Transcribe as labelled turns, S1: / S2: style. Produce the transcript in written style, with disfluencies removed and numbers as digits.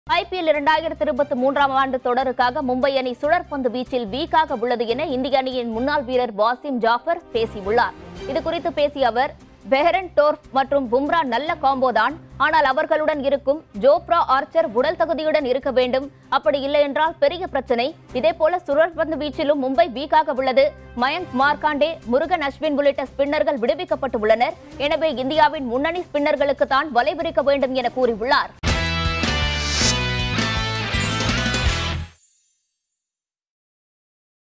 S1: IPL 2023 ஆண்டு தொடருக்காக மும்பை அணி சுழற்பந்து வீச்சில் வீக்காக உள்ளது என இந்திய அணியின் முன்னாள் வீரர் வாசிம் ஜாஃபர் பேசியுள்ளார். இதுகுறித்து பேசிய அவர், பெஹரன் டோர்ஃப் மற்றும் பும்ரா நல்ல காம்போதான், ஆனால் அவர்களுடன் இருக்கும் ஜோப்ரா ஆர்ச்சர் உடல் தகுதியுடன் இருக்க வேண்டும். அப்படி இல்லை என்றால் பெரிய பிரச்சனை. இதேபோல சுழற்பந்து வீச்சிலும் மும்பை வீக்காக உள்ளது. மயங்க் மார்காண்டே, முருகன் அஸ்வின் உள்ளிட்ட ஸ்பின்னர்கள் விடுவிக்கப்பட்டு உள்ளனர். எனவே இந்தியாவின் முன்னணி ஸ்பின்னர்களுக்கு தான் வலை விரிக்க வேண்டும் என கூறியுள்ளார்.